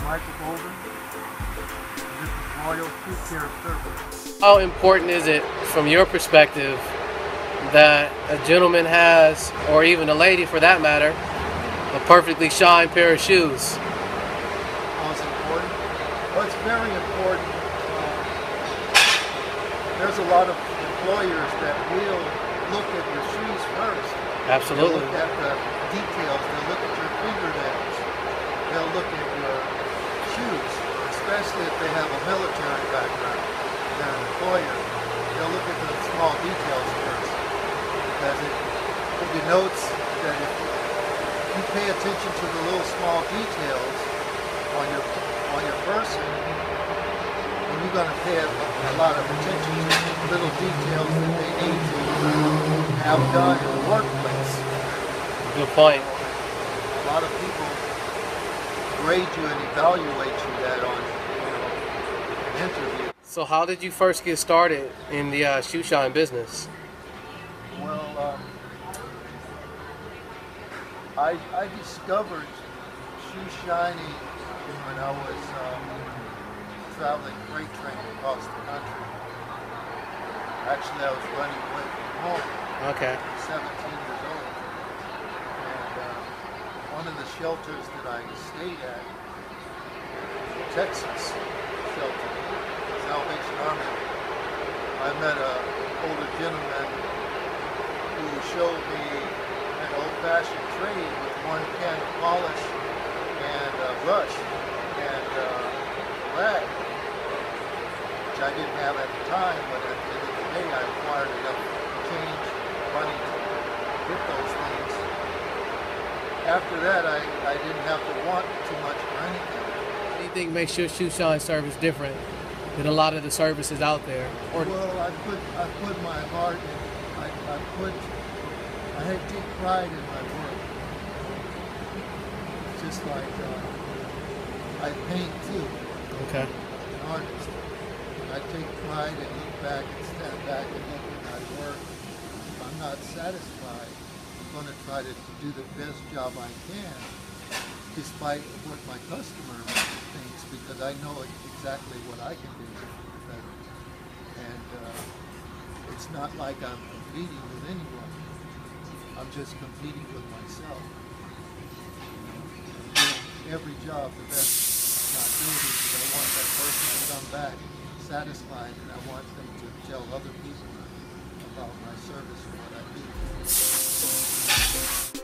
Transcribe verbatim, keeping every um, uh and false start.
Michael Golden. This is Royal Shoe Care Service. How important is it, from your perspective, that a gentleman has, or even a lady for that matter, a perfectly shined pair of shoes? How it's important? Well, it's very important. Uh, there's a lot of employers that will look at your shoes first. Absolutely. They'll look at the details. They'll look at your fingernails. They'll look at your shoes, especially if they have a military background. They're an employer. They'll look at the small details first, because it, it denotes that if you pay attention to the little small details on your on your person, then you're going to pay a, a lot of attention to little details that they need to have done in the workplace. Good point. A lot of people grade you and evaluate you that on you know, an interview. So how did you first get started in the uh, shoe shine business? Well, um, I, I discovered shoe shining when I was um, traveling freight train across the country. Actually, I was running away from home. Okay. seventeen years old. And uh, one of the shelters that I stayed at, Texas shelter, Salvation Army, I met an older gentleman who showed me an old-fashioned trade with one can of polish and a brush and uh, rag, which I didn't have at the time, but at the end of the day I acquired enough change, money to get those things. After that I, I didn't have to want too much for anything. What do you think makes your shoe shine service different than a lot of the services out there? Or well, I put I put my heart in. I, I put I had take pride in my work. Just like uh, I paint too. okay. I'm an artist. I take pride and look back and stand back and look at my work. If I'm not satisfied, I'm going to try to do the best job I can, despite what my customer thinks, because I know exactly what I can do better. And uh, it's not like I'm competing with anyone. I'm just competing with myself. You know, doing every job the best I do, because I want that person to come back satisfied, and I want them to tell other people about my service and what I do.